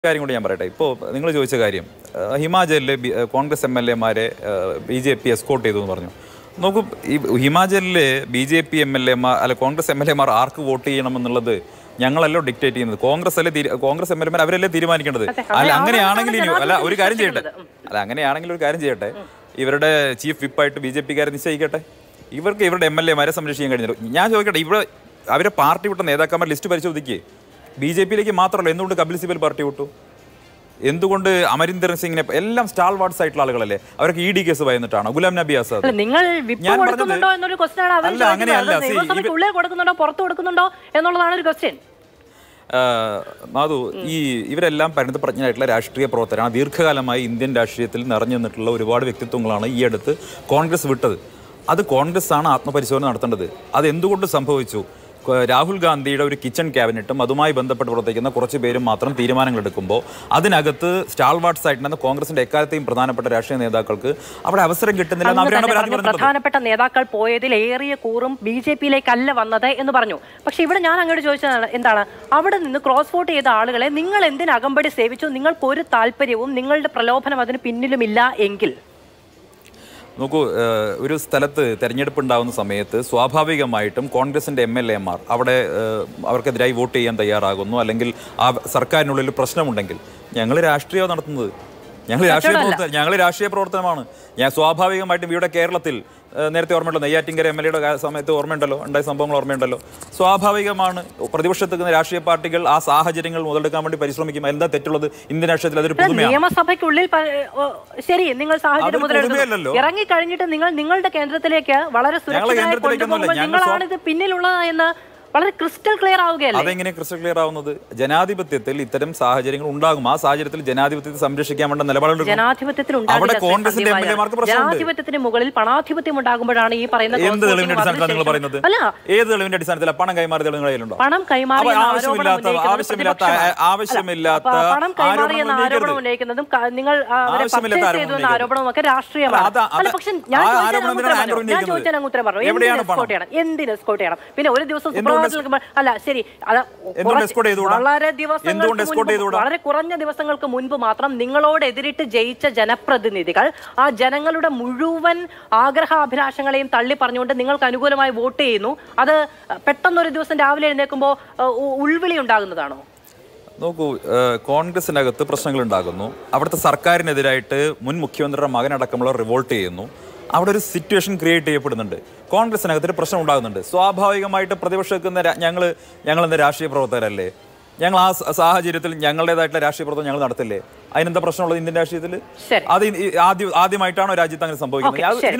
കാര്യം കൂടി ഞാൻ പറയട്ടെ. ഇപ്പോൾ നിങ്ങൾ ചോദിച്ച കാര്യം, ഹിമാചലിലെ കോൺഗ്രസ് MLA മാരെ BJP എസ്കോർട്ട് ചെയ്തു എന്ന് പറഞ്ഞു. നോക്കൂ, ഈ ഹിമാചലിലെ BJP MLA അല്ല കോൺഗ്രസ് MLA മാർ ആർക്ക് വോട്ട് ചെയ്യണമെന്നുള്ളത് ഞങ്ങളല്ലോ ഡിക്റ്റേറ്റ് ചെയ്യുന്നത്. കോൺഗ്രസ് MLA മാർ അവരല്ലേ തീരുമാനിക്കേണ്ടത്. അല്ല അങ്ങനെയാണെങ്കിൽ ഒരു കാര്യം ചെയ്യട്ടെ, ഇവരുടെ ചീഫ് വിപ്പായിട്ട് BJP-കാരെ നിശ്ചയിക്കട്ടെ. ഇവർക്ക് ഇവരുടെ MLA മാരെ സംരക്ഷിക്കാൻ കഴിഞ്ഞല്ലോ. ഞാൻ ചോദിക്കട്ടെ, ഇവിടെ അവരെ പാർട്ടി വിട്ട നേതാക്കന്മാർ ലിസ്റ്റ് പരിശോധിക്കേ. BJP-യിലേക്ക് മാത്രമല്ല, എന്തുകൊണ്ട് കപിൽ സിബൽ പാർട്ടി വിട്ടു? എന്തുകൊണ്ട് അമരീന്ദർ സിംഗിനെ എല്ലാം സ്റ്റാൾ വാർഡ്സ് ആയിട്ടുള്ള ആളുകളല്ലേ? അവർക്ക് ED കേസ് ഭയന്നിട്ടാണ്. ഗുലാം നബി ആസാദ് ഞാൻ അല്ല അങ്ങനെയല്ല. മാധു, ഇവരെല്ലാം പരിണതപ്രജ്ഞരായിട്ടുള്ള രാഷ്ട്രീയ പ്രവർത്തകരാണ്. ദീർഘകാലമായി ഇന്ത്യൻ രാഷ്ട്രീയത്തിൽ നിറഞ്ഞു നിന്നിട്ടുള്ള ഒരുപാട് വ്യക്തിത്വങ്ങളാണ് ഈ അടുത്ത് കോൺഗ്രസ് വിട്ടത്. അത് കോൺഗ്രസ് ആണ് ആത്മപരിശോധന നടത്തേണ്ടത്. അത് എന്തുകൊണ്ട് സംഭവിച്ചു? രാഹുൽ ഗാന്ധിയുടെ ഒരു കിച്ചൺ ക്യാബിനറ്റും അതുമായി ബന്ധപ്പെട്ട് പ്രവർത്തിക്കുന്ന കുറച്ച് പേരും മാത്രം തീരുമാനങ്ങൾ എടുക്കുമ്പോൾ അതിനകത്ത് സ്റ്റാൾവാർട്സ് ആയിട്ടുണ്ടെന്ന് കോൺഗ്രസിന്റെ എക്കാലത്തെയും പ്രധാനപ്പെട്ട രാഷ്ട്രീയ നേതാക്കൾക്ക് അവിടെ അവസരം കിട്ടുന്നില്ല. പ്രധാനപ്പെട്ട നേതാക്കൾ പോയതിൽ ഏറിയ കൂറും BJP-യിലേക്കല്ല വന്നത് എന്ന് പറഞ്ഞു. പക്ഷെ ഇവിടെ ഞാൻ അങ്ങോട്ട് ചോദിച്ചതാണ്, എന്താണ് അവിടെ നിന്ന് ക്രോസ് വോട്ട് ചെയ്ത ആളുകളെ നിങ്ങൾ എന്തിന് അകമ്പടി സേവിച്ചു? നിങ്ങൾക്ക് ഒരു താല്പര്യവും നിങ്ങളുടെ പ്രലോഭനം അതിന് പിന്നിലുമില്ല എങ്കിൽ നോക്കൂ, ഒരു സ്ഥലത്ത് തെരഞ്ഞെടുപ്പ് ഉണ്ടാകുന്ന സമയത്ത് സ്വാഭാവികമായിട്ടും കോൺഗ്രസിൻ്റെ MLA മാർ അവിടെ അവർക്കെതിരായി വോട്ട് ചെയ്യാൻ തയ്യാറാകുന്നു. അല്ലെങ്കിൽ ആ സർക്കാരിനുള്ളിൽ പ്രശ്നമുണ്ടെങ്കിൽ ഞങ്ങൾ രാഷ്ട്രീയം നടത്തുന്നത്, ഞങ്ങൾ രാഷ്ട്രീയ പ്രവർത്തനമാണ്. സ്വാഭാവികമായിട്ടും ഇവിടെ കേരളത്തിൽ നേരത്തെ ഓർമ്മയുണ്ടല്ലോ, നെയ്യാറ്റിൻകര MLA-യുടെ സമയത്ത് ഓർമ്മയുണ്ടല്ലോ, ഉണ്ടായ സംഭവങ്ങൾ ഓർമ്മയുണ്ടല്ലോ. സ്വാഭാവികമാണ് പ്രതിപക്ഷത്ത് രാഷ്ട്രീയ പാർട്ടികൾ ആ സാഹചര്യങ്ങൾ മുതലെടുക്കാൻ വേണ്ടി പരിശ്രമിക്കും. എന്താ തെറ്റുള്ളത്? ഇന്ത്യൻ രാഷ്ട്രീയത്തിൽ അതൊരു പുതുമയാണ്. നിയമസഭയ്ക്കുള്ളിൽ ശരി, നിങ്ങൾ സാഹചര്യം മുതലെടുക്കുന്നു, ഇറങ്ങി കഴിഞ്ഞിട്ട് നിങ്ങൾ നിങ്ങളുടെ കേന്ദ്രത്തിലേക്ക് വളരെ നിങ്ങളാണ് ഇത് പിന്നിലുള്ളത് എന്ന് വളരെ ക്രിസ്റ്റൽ ക്ലിയർ ആവുകയല്ലേ? അതെങ്ങനെ ക്രിസ്റ്റൽ ക്ലിയർ ആവുന്നത്? ജനാധിപത്യത്തിൽ ഇത്തരം സാഹചര്യങ്ങൾ ഉണ്ടാകും. ആ സാഹചര്യത്തിൽ ജനാധിപത്യത്തെ സംരക്ഷിക്കാൻ വേണ്ട നിലപാടുകൾ ജനാധിപത്യത്തിന് മുകളിൽ പണാധിപത്യം ഉണ്ടാകുമ്പോഴാണ് ഈ പറയുന്ന എന്ത് തെളിവിന്റെ അടിസ്ഥാനത്തിലാണ് നിങ്ങൾ പറയുന്നത്? ഏത് തെളിവിന്റെ അടിസ്ഥാനത്തിൽ? പണം കൈമാറിയ തെളിവുകൾ കയ്യിലുണ്ടോ? പണം കൈമാറിയ ആവശ്യമില്ലാത്ത ആരോപണം ഉന്നയിക്കുന്നതും നിങ്ങൾ ആരോപണമൊക്കെ രാഷ്ട്രീയമാണ്. പക്ഷെ ഞാൻ ചോദിച്ചാൽ ഉത്തരം പറഞ്ഞു, എന്തിന് എസ്കോർട്ട് ചെയ്യണം? പിന്നെ ഒരു ദിവസം അല്ല ശരി, വളരെ കുറഞ്ഞ ദിവസങ്ങൾക്ക് മുൻപ് മാത്രം നിങ്ങളോട് എതിരിട്ട് ജയിച്ച ജനപ്രതിനിധികൾ ആ ജനങ്ങളുടെ മുഴുവൻ ആഗ്രഹാഭിലാഷങ്ങളെയും തള്ളി പറഞ്ഞുകൊണ്ട് നിങ്ങൾക്ക് അനുകൂലമായി വോട്ട് ചെയ്യുന്നു. അത് പെട്ടെന്നൊരു ദിവസം രാവിലെ എഴുന്നേൽക്കുമ്പോൾ ഉൾവിളി ഉണ്ടാകുന്നതാണോ? നോക്കൂ, കോൺഗ്രസിനകത്ത് പ്രശ്നങ്ങൾ ഉണ്ടാകുന്നു. അവിടുത്തെ സർക്കാരിനെതിരായിട്ട് മുൻ മുഖ്യമന്ത്രിയുടെ മകനടക്കമുള്ള റിവോൾട്ട് ചെയ്യുന്നു. അവിടെ ഒരു സിറ്റുവേഷൻ ക്രിയേറ്റ് ചെയ്യപ്പെടുന്നുണ്ട്. കോൺഗ്രസിനകത്തൊരു പ്രശ്നം ഉണ്ടാകുന്നുണ്ട്. സ്വാഭാവികമായിട്ട് പ്രതിപക്ഷം ഞങ്ങളെന്താ രാഷ്ട്രീയ പ്രവർത്തകരല്ലേ? ഞങ്ങൾ ആ സാഹചര്യത്തിൽ ഞങ്ങളുടേതായിട്ടുള്ള രാഷ്ട്രീയ പ്രവർത്തനം ഞങ്ങൾ നടത്തില്ലേ? അതിനെന്താ പ്രശ്നമുള്ളത് ഇന്ത്യൻ രാഷ്ട്രീയത്തിൽ? അത് ആദ്യമായിട്ടാണോ രാജ്യത്ത് അങ്ങനെ സംഭവിക്കുന്നത്?